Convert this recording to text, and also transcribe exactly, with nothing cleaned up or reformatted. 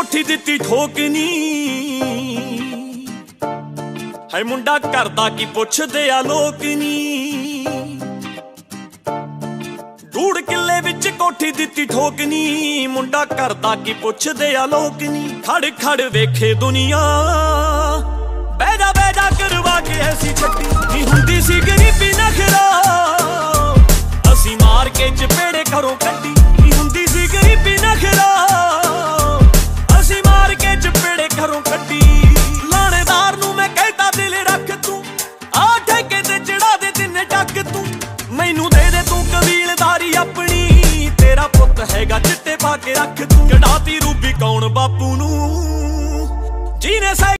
कोठी दित्ती ठोकनी है मुंडा करदा की पुछदे आ लोक नी। डूढ़ किले विच कोठी दित्ती ठोकनी मुंडा करदा की पुछदे आ लोक नी। खड़ खड़ वेखे दुनिया बैजा बैजा करवा के ऐसी छट्टी नी हुंदी सी गरीबी नखरा असी मार के चपेड़े घरों कड्डी नी हुंदी सी गरीबी नखरा असी मार के चपेड़े घरों कड्डी। लाणेदार नूं मैं कहता दिल रख तू आ ठेके ते चढ़ा दे तिन्ने टक तू मैनू दे दे तू कबीलदारी अपनी तेरा पुत हैगा चिट्टे पा के रख तू। कढ़ाती रूबी कौन बापू नू जीने